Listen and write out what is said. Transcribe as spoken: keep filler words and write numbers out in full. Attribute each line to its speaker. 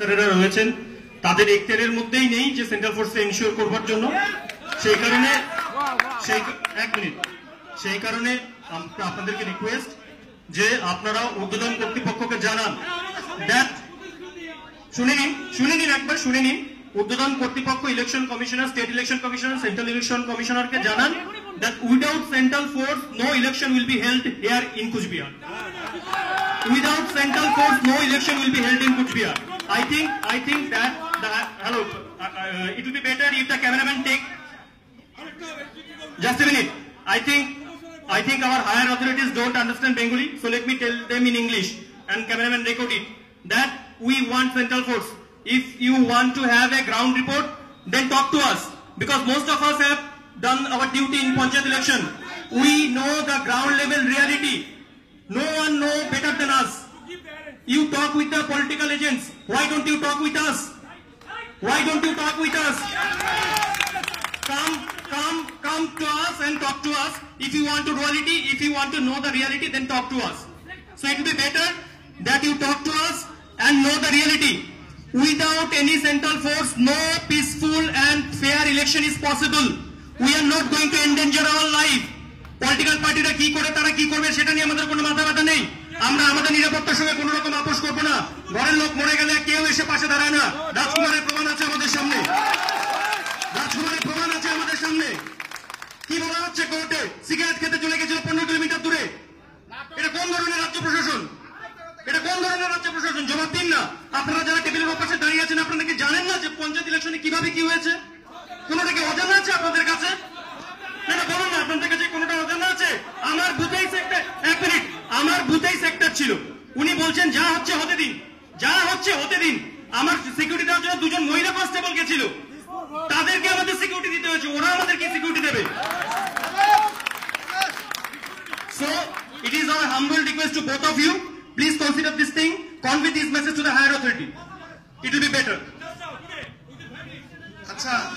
Speaker 1: অফিসাররা রয়েছেন তাদের এখতিয়ারের মধ্যেই নেই যে সেন্ট্রাল ফোর্সে এনশিওর করবার জন্য। সেই কারণে সেই এক মিনিট সেই কারণে আপনাদেরকে রিকোয়েস্ট যে আপনারা ঊর্ধ্বতন কর্তৃপক্ষকে জানান দ্যাট শুনে নিন শুনে নিন একবার শুনে নিন ঊর্ধ্বতন কর্তৃপক্ষ election commissioner, state election commissioner, central election কমিশনারকে জানান that without central force no election will be held here in Cooch Behar. Without central force no election will be held in Cooch Behar. I think I think that the hello uh, uh, it will be better if the cameraman take just a minute. I think I think our higher authorities don't understand Bengali, so let me tell them in English and cameraman record it that we want central force. If you want to have a ground report, then talk to us, because most of us have done our duty in Panchayat election. We know the ground level reality. No one know better than us. You talk with the political agents. Why don't you talk with us? Why don't you talk with us? Come, come, come to us and talk to us. If you want to reality, if you want to know the reality, then talk to us. So it will be better that you talk to us and know the reality. Without any central force, no peaceful and fair election is possible. We are not going to endanger our life. Political party ra ki kore tara ki korbe seta niye amader kono matha ব্যথা নেই। আমরা আমাদের নিরাপত্তার সঙ্গে কোনো রকম আপোষ করব না। ঘরের লোক মরে গেলে কেউ এসে পাশে দাঁড়ায় না। রাজকুমারের প্রমাণ আছে আমাদের সামনে। রাজকুমারের প্রমাণ আছে আমাদের সামনে। কি বলা হচ্ছে কোর্টে? সিগারেট খেতে চলে গেছিল পনেরো কিলোমিটার দূরে। এটা কোন ধরনের রাজ্য প্রশাসন? এটা কোন ধরনের রাজ্য প্রশাসন? জবাব দিন না। আপনারা যারা টেবিলের পাশে দাঁড়িয়ে আছেন আপনারা কি জানেন না যে পঞ্চায়েত ইলেকশনে কিভাবে কি হয়েছে? কোনোটা কি অজানা আছে আপনাদের কাছে? না বলুন না, আপনাদের কাছে কোনোটা অজানা আছে? আমার বুথেই সেক্টর এক মিনিট আমার বুথেই সেক্টর ছিল, উনি বলছেন যা হচ্ছে হতে দিন, যা হচ্ছে হতে দিন। আমার সিকিউরিটি দেওয়ার জন্য দুজন মহিলা কনস্টেবল গেছিল, তাদেরকে আমাদের সিকিউরিটি দিতে হয়েছে, ওরা আমাদের কি সিকিউরিটি দেবে? So it is our humble request to both of you, please consider this thing, convey this message to the higher authority. It will be better.
Speaker 2: আচ্ছা